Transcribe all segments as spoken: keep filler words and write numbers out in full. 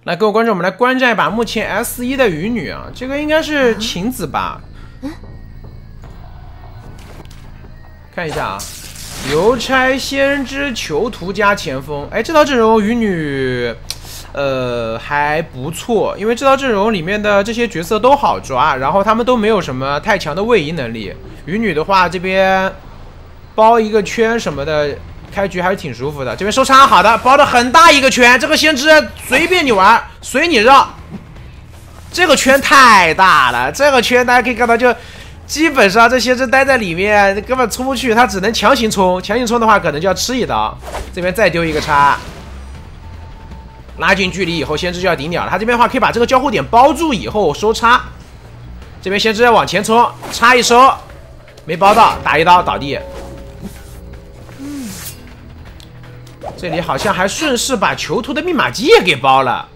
来，各位观众，我们来观战一把目前 S 一 的鱼女啊，这个应该是晴子吧？嗯，看一下啊，邮差、先知、囚徒加前锋。哎，这套阵容鱼女，呃，还不错，因为这套阵容里面的这些角色都好抓，然后他们都没有什么太强的位移能力。鱼女的话，这边包一个圈什么的。 开局还是挺舒服的，这边收插好的，包的很大一个圈，这个先知随便你玩，随你绕。这个圈太大了，这个圈大家可以看到，就基本上这先知待在里面根本冲不去，他只能强行冲，强行冲的话可能就要吃一刀。这边再丢一个叉，拉近距离以后，先知就要顶鸟了。他这边的话可以把这个交互点包住以后收叉，这边先知要往前冲，叉一收，没包到，打一刀倒地。 这里好像还顺势把囚徒的密码机也给包了，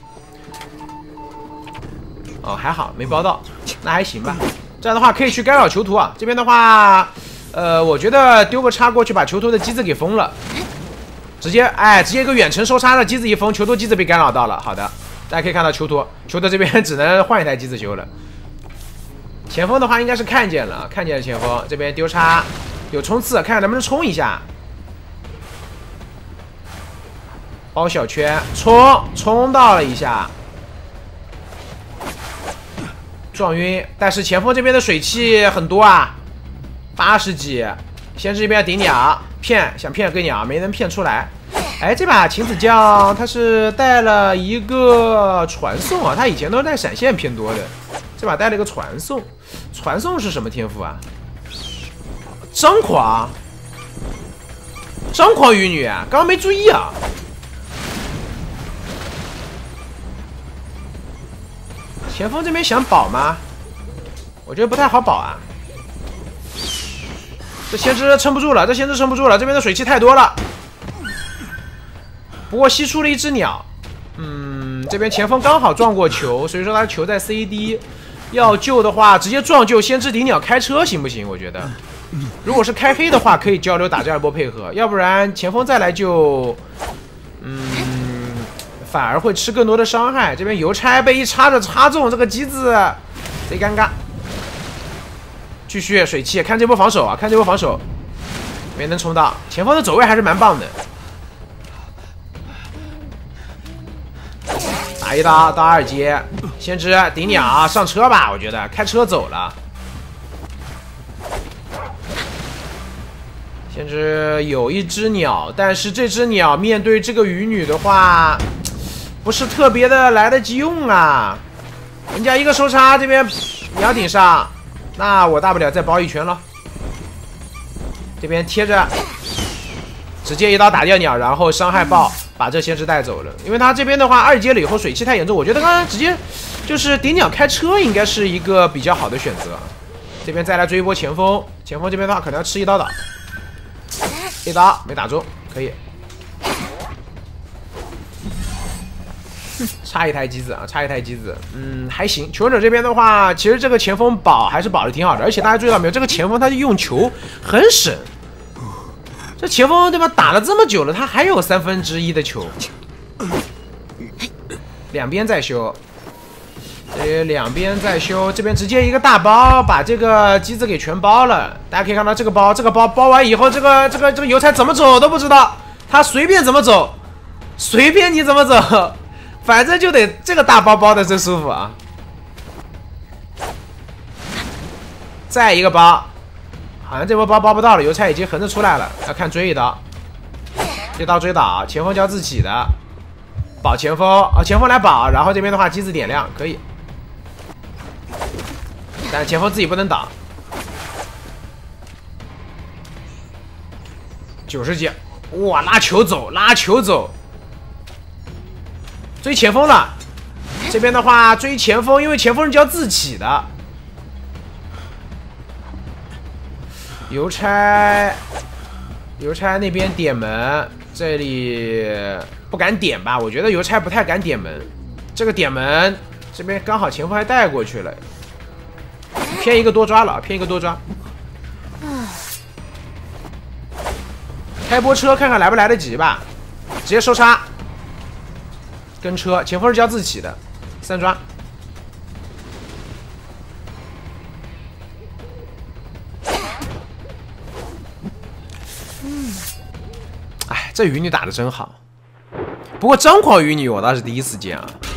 哦，还好没包到，那还行吧。这样的话可以去干扰囚徒啊。这边的话，呃，我觉得丢个叉过去把囚徒的机子给封了，直接哎，直接一个远程收叉的机子一封，囚徒机子被干扰到了。好的，大家可以看到囚徒，囚徒这边只能换一台机子修了。前锋的话应该是看见了，看见了前锋这边丢叉，有冲刺，看看能不能冲一下。 包小圈，冲冲到了一下，撞晕。但是前锋这边的水汽很多啊，八十几。先知这边顶鸟，骗想骗个鸟，没能骗出来。哎，这把晴子将他是带了一个传送啊，他以前都是带闪现偏多的，这把带了一个传送。传送是什么天赋啊？张狂，张狂鱼女啊，刚刚没注意啊。 前锋这边想保吗？我觉得不太好保啊。这先知撑不住了，这先知撑不住了，这边的水汽太多了。不过吸出了一只鸟，嗯，这边前锋刚好撞过球，所以说他球在 C D， 要救的话直接撞救先知顶鸟开车行不行？我觉得，如果是开黑的话，可以交流打这二波配合，要不然前锋再来救，嗯。 反而会吃更多的伤害。这边邮差被一插着插中，这个机子贼尴尬。继续水汽，看这波防守啊，看这波防守，没能冲到。前锋的走位还是蛮棒的。打一刀到二阶，先知顶鸟上车吧，我觉得开车走了。先知有一只鸟，但是这只鸟面对这个鱼女的话。 不是特别的来得及用啊，人家一个收叉，这边鸟顶上，那我大不了再包一圈了。这边贴着，直接一刀打掉鸟，然后伤害爆，把这先知带走了。因为他这边的话，二阶了以后水汽太严重，我觉得刚刚直接就是顶鸟开车应该是一个比较好的选择。这边再来追一波前锋，前锋这边的话可能要吃一刀的，一刀没打中，可以。 差一台机子啊，差一台机子，嗯，还行。求者这边的话，其实这个前锋保还是保的挺好的，而且大家注意到没有，这个前锋他用球很省。这前锋对吧，打了这么久了，他还有三分之一的球。两边在修，这两边在修，这边直接一个大包把这个机子给全包了。大家可以看到这个包，这个包包完以后，这个这个这个邮差怎么走都不知道，他随便怎么走，随便你怎么走。 反正就得这个大包包的真舒服啊！再一个包，好像这波包包不到了，邮差已经横着出来了，要看追一刀，一刀追倒，前锋交自己的，保前锋啊，前锋来保，然后这边的话机子点亮可以，但是前锋自己不能倒，九十几，哇，拉球走，拉球走。 追前锋了，这边的话追前锋，因为前锋是交自己的。邮差，邮差那边点门，这里不敢点吧？我觉得邮差不太敢点门。这个点门，这边刚好前锋还带过去了，偏一个多抓了，偏一个多抓。开波车看看来不来得及吧，直接收叉。 跟车，前锋是叫自己的，三抓。嗯，哎，这鱼女打的真好。不过张狂鱼女我倒是第一次见啊。